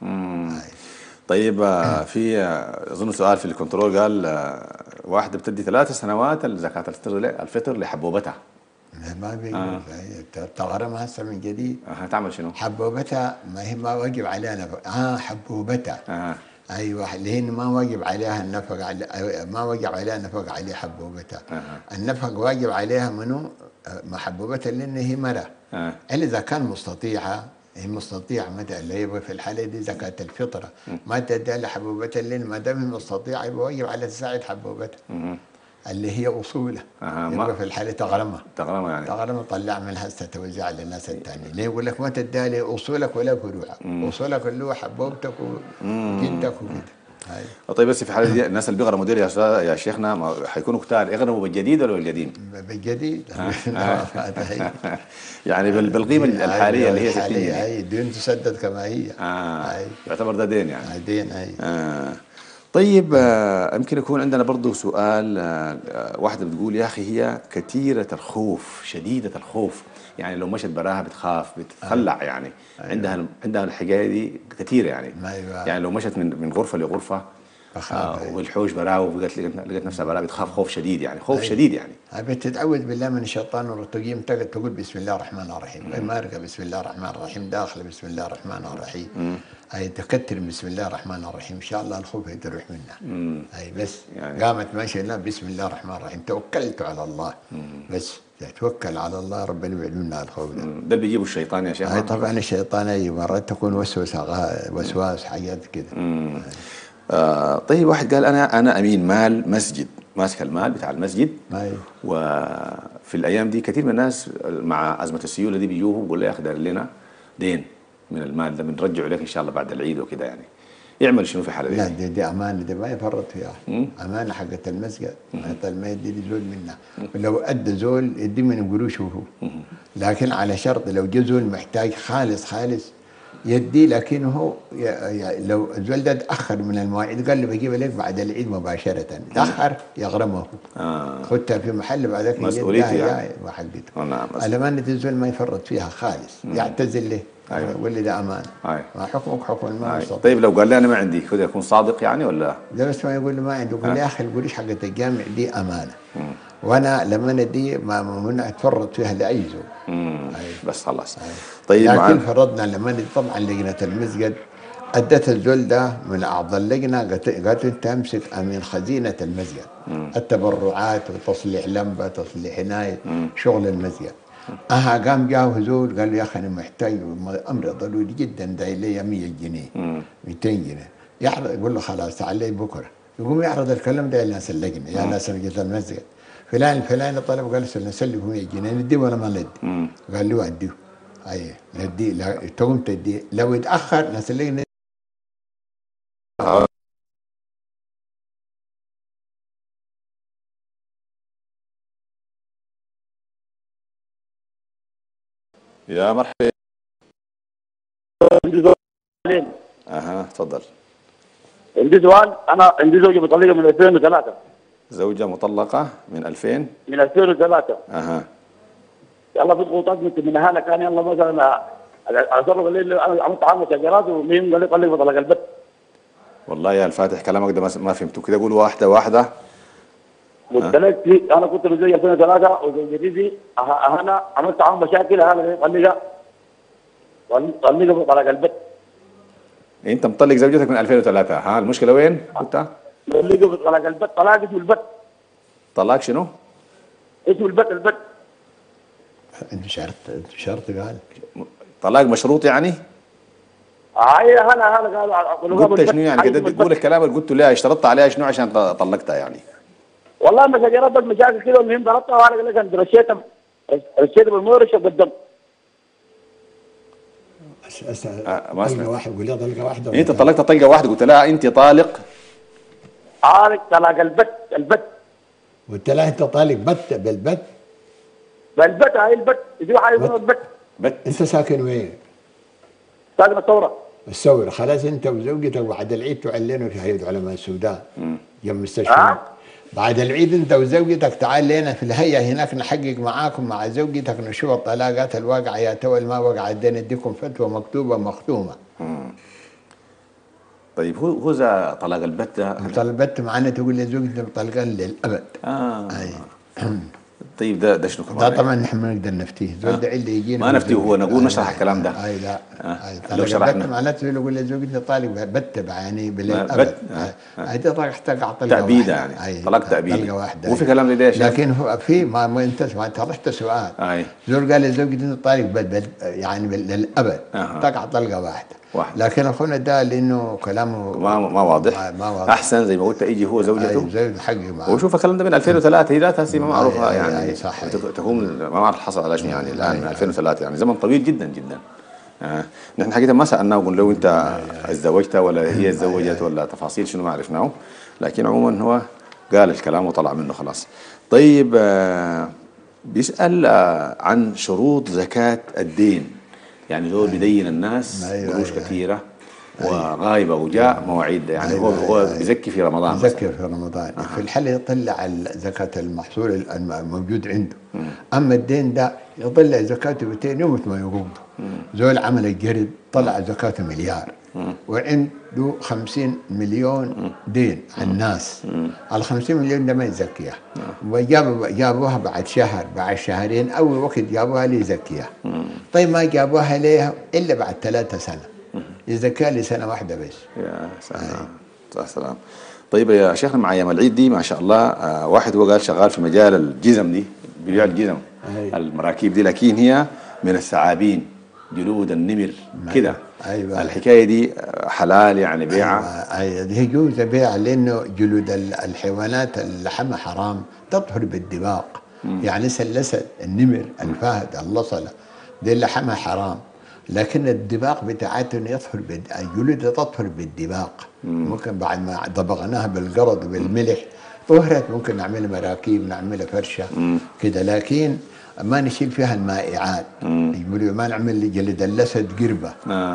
طيب في اظن سؤال في الكنترول قال واحده بتدي 3 سنوات زكاة الفطر لحبوبتها. ما بيقول تغرمها هسه من جديد. هتعمل شنو؟ حبوبتها ما هي ما واجب عليها نفقه. حبوبتها. ايوه اللي هي ما واجب عليها النفقه، ما واجب عليها نفقه عليه حبوبتها. النفقه واجب عليها منو؟ محبوبتها لان هي مره. الا اذا كان مستطيعه، هي مستطيعه متى اللي يبغى في الحاله دي زكاه الفطره ما تدي لحبوبتها لان ما دام هي مستطيعه يبقى واجب على تساعد حبوبتها. اللي هي اصوله يبقى في الحاله تغرمها يعني تغرمها طلع منها هسه توزع للناس الثانيين. ليه يقول لك ما تدي لي اصولك ولا فروعك، اصولك اللي هو حبوبتك وجدك وكده. طيب بس في الحاله دي الناس اللي بيغرموا دول يا شيخنا حيكونوا كتار، يغرموا بالجديد ولا بالقديم؟ بالجديد. يعني بالقيمه الحاليه اللي هي 60 جنيه. اي دين تسدد كما هي. يعتبر ده دين يعني. دين طيب يمكن يكون عندنا برضه سؤال. واحدة بتقول يا أخي هي كثيرة الخوف، شديدة الخوف، يعني لو مشت براها بتخاف بتتخلع يعني. عندها الحكاية دي كثيرة يعني. يعني لو مشت من غرفة لغرفة والحوش براها لقيت نفسها براها بتخاف خوف شديد يعني، خوف شديد يعني. بتتعوذ بالله من الشيطان الرجيم، تقول بسم الله الرحمن الرحيم. ما رقى بسم الله الرحمن الرحيم داخل بسم الله الرحمن الرحيم. هي تكتر بسم الله الرحمن الرحيم ان شاء الله الخوف يروح منها. هي بس يعني قامت ماشيه لا بسم الله الرحمن الرحيم توكلت على الله. بس توكل على الله ربنا يبعد منا الخوف ده. ده بيجيبه الشيطان يا شيخ. هي طبعا الشيطان اي مرات تكون وسواس حاجات كده. طيب واحد قال انا امين مال مسجد، ماسك المال بتاع المسجد. وفي الايام دي كثير من الناس مع ازمه السيوله دي بيجوه بيقول له يا اخي دار لنا دين من المال ده بنرجعه لك ان شاء الله بعد العيد وكده يعني. يعمل شنو في حاله دي؟ لا دي امانه، دي ما يفرط فيها. امانه حقت المسجد ما يدي زول منها، ولو ادى زول يدي من قروشه هو. لكن على شرط لو جا زول محتاج خالص يدي، لكن هو لو الزول ده تاخر من المواعيد قال له بجيب لك بعد العيد مباشره، تاخر يغرمه. خدتها في محل بعدك مسؤوليتي يعني وحقته. الامانه الزول ما يفرط فيها خالص، يعتزل له. واللي ده امان. ما حكمك حكم المال. طيب لو قال لي انا ما عندي كده يكون صادق يعني ولا؟ ده بس ما يقول له ما عندي، يقول لي يا اخي القروش حقت الجامع دي امانه، وانا لما دي ما ممنوع اتفرط فيها لاي زول. بس خلاص. طيب لكن فرضنا لما دي طبعا لجنه المسجد ادت الزول ده من اعضاء اللجنه، قالت انت امسك امين خزينه المسجد، التبرعات وتصليح لمبه، تصليح ناي، شغل المسجد. قام جاء زول قال لي يا اخي انا محتاج امر ضروري جدا، داير لي 100 جنيه 200 جنيه. يقول له خلاص تعال لي بكره. يقوم يعرض الكلام ده لناس اللجنه، يا ناس لجنه المسجد، فلان الفلاني طلب قال نسلفه 100 جنيه نديه ولا ما نديه؟ قال له اديه. اي نديه، تقوم تديه، لو يتاخر ناس اللجنه يا مرحبا. عندي سؤالين. تفضل. عندي سؤال، انا عندي زوجة مطلقة من 2003. زوجة مطلقة من 2000؟ من 2003. يلا في ضغوطات من اهلها، كان يلا مثلا اصرف الليل انا عملت عامل شجرات ومين قال لي طلق مطلق البت. والله يا الفاتح كلامك ده ما فهمته، كده قول واحدة واحدة. متلقي انا كنت متزوج 2003 وزوجتي دي انا عملت معاهم مشاكل، انا طلقها مطلق البت. انت مطلق زوجتك من 2003، المشكلة وين؟ قلتها؟ طلقها مطلق البت، طلاق اسمه البت. طلاق شنو؟ اسمه البت. انت شرط قال طلاق مشروط يعني؟ هاي انا قلت شنو يعني كده؟ تقول الكلام اللي قلته لها اشترطت عليها شنو عشان طلقتها يعني؟ والله ما شجرات بس مشاكل كده، المهم ضربتها وانا قال لك انت رشيتها بالمويه رشه بالدم. طلقه واحده، قول لي طلقه واحده. انت طلقتها طلقه واحده، قلت لها انت طالق؟ طلاق البت. قلت لها انت طالق بالبت؟ هاي البت دي حاجه اسمها البت. انت ساكن وين؟ ساكن الثوره. خلاص انت وزوجتك بعد العيد تعلنوا في هيئه علماء السودان جنب مستشفى. بعد العيد انت وزوجتك تعال لنا في الهيئه هناك نحقق معاكم مع زوجتك نشوف الطلاقات الواقعه يا تو ما وقع، نديكم فتوى مكتوبه مختومه. طيب هو ذا طلاق البت ده؟ طلاق البت معناه تقول لي زوجتي مطلقه للابد. طيب ده شنو كمان؟ ده طبعا نحن ما نقدر نفتيه، زول ده اللي يجينا ما نفتيه، هو نقول نشرح الكلام ده. اي لا لو شرحنا معناته يقول لي زوجتي طالق بت يعني بالابد. هذا تقع طلقه تأبيده يعني، طلاق تأبيده، طلقه واحده. مو في كلام زي ده يا شيخ؟ لكن هو في ما انت طرحت سؤال. زول قال لي زوجتي طالق يعني للابد، تقع طلقه واحده. لكن اخونا ده لانه كلامه ما واضح. احسن زي ما قلت يجي هو زوجته زوجته حقي معاه، وشوف الكلام ده من 2003، هي لا تاسي ما معروفه يعني صح. تكون ما اعرف حصل على شنو يعني الان من 2003، يعني زمن طويل جدا جدا. نحن حقيقه ما سالناه وقلنا له انت اتزوجت ولا هي اتزوجت ولا تفاصيل شنو ما عرفناه، لكن عموما هو قال الكلام وطلع منه خلاص. طيب بيسال عن شروط زكاه الدين، يعني هو بيدين الناس قروش كثيره وغايبه وجاء مواعيد، يعني هو بيزكي في رمضان. بيزكي في رمضان. في الحل يطلع زكاه المحصول الموجود عنده. اما الدين ده يطلع زكاته 200 يوم ما يقوم. زول عمل الجرد طلع زكاته مليار، وعنده 50 مليون دين على الناس. ال 50 مليون ده ما يزكيها، وجابوها بعد شهر بعد شهرين، اول وقت جابوها لي يزكيها. طيب ما جابوها ليه الا بعد 3 سنة، يزكى لي سنة واحدة بس. يا سلام يا سلام. طيب يا شيخنا مع ايام العيد دي ما شاء الله، واحد هو قال شغال في مجال الجزم دي، بيبيع الجزم المراكيب دي، لكن هي من الثعابين، جلود النمر كده. أيوة. الحكايه دي حلال يعني بيعها؟ أيوة. يجوز بيعها لانه جلود الحيوانات اللحمها حرام، تطهر بالدباق. يعني الاسد، النمر، الفهد، اللصله دي لحمها حرام، لكن الدباق بتاعتهم يطهر الجلود تطهر بالدباق. ممكن بعد ما دبغناها بالقرض وبالملح طهرت، ممكن نعملها مراكيب، نعملها فرشه كده، لكن ما نشيل فيها المائعات. يقولوا ما نعمل جلد الاسد قربه،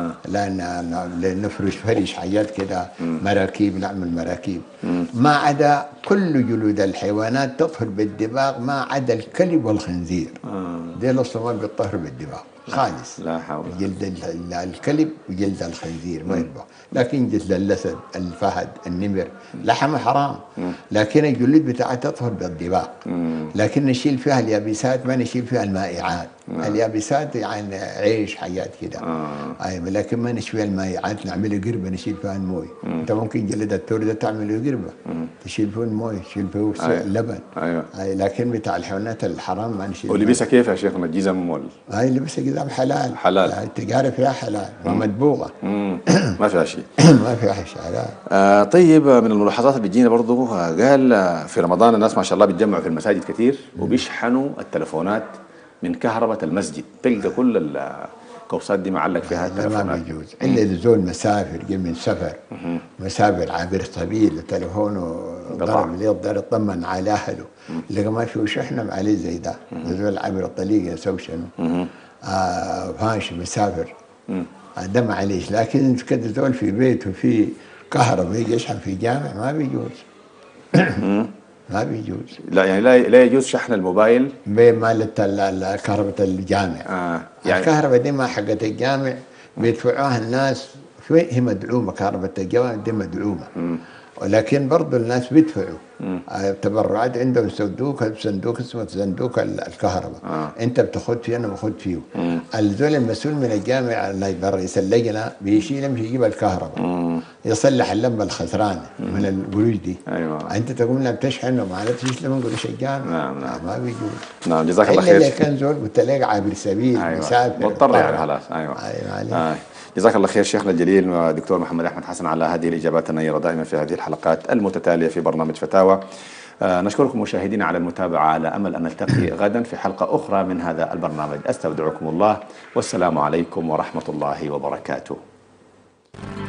لا نفرش فرش حاجات كده، مراكيب، نعمل مراكيب. ما عدا كل جلود الحيوانات تطهر بالدباغ ما عدا الكلب والخنزير، دي اصلا ما بيطهروا بالدباغ. خالص. لا حول. جلد الكلب وجلد الخنزير ما يذبح، لكن جلد الاسد، الفهد، النمر لحمه حرام، لكن الجلود بتاعتها تطهر بالضباق، لكن نشيل فيها اليابسات ما نشيل فيها المائعات. اليابسات يعني عيش حاجات كده، ايوه، لكن ما نشيل فيها المائعات، نعمله قربه نشيل فيها المويه. انت ممكن جلد الثور ده تعمله قربه تشيل فيه المويه، تشيل فيه اللبن. ايوه، لكن بتاع الحيوانات الحرام ما نشيل. ولبسها كيف يا شيخنا؟ الجزم هاي لبسها جزم حلال، حلال، التجارة فيها حلال ومدبوغة. ما فيها شيء. ما فيها شيء حلال. طيب، من الملاحظات اللي بتجينا برضه قال في رمضان الناس ما شاء الله بيتجمعوا في المساجد كثير وبيشحنوا التلفونات من كهرباء المسجد، تلقى كل الكوسات دي معلق فيها التلفونات. ما بيجوز الا اذا زول مسافر جاي من سفر، مسافر عابر سبيل، تلفونه ضرب يطمن على اهله، لقى ما فيه شحنه عليه زي ده، زول عابر الطريق يسوي شنو؟ فاش مسافر ده معليش، لكن كده زول في بيت وفي كهرباء يجي يشحن في جامع ما بيجوز. ما بيجوز. لا يعني لا يجوز شحن الموبايل بمالة كهرباء الجامع. يعني الكهرباء دي ما حقت الجامع بيدفعوها الناس، هي مدعومه، كهرباء الجامع دي مدعومه، ولكن برضه الناس بيدفعوا تبرعات، عندهم صندوق اسمه صندوق الكهرباء. انت بتاخذ فيه، انا باخذ فيه. الزول المسؤول من الجامع رئيس اللجنه بيشيل يمشي يجيب الكهرباء، يصلح اللمبه الخسرانه من القروش دي. ايوه، انت تقوم لك تشحن وما تشيل من قروش الجامع. نعم. ما بيجوز. نعم، جزاك الله خير. الا كان زول قلت لك عابر سبيل، مسافر مضطر يعني خلاص. ايوه. جزاك الله خير شيخنا الجليل دكتور محمد احمد حسن على هذه الاجابات النيره دائما في هذه الحلقات المتتاليه في برنامج فتاوى. نشكركم مشاهدينا على المتابعه، على امل ان نلتقي غدا في حلقه اخرى من هذا البرنامج. استودعكم الله والسلام عليكم ورحمه الله وبركاته.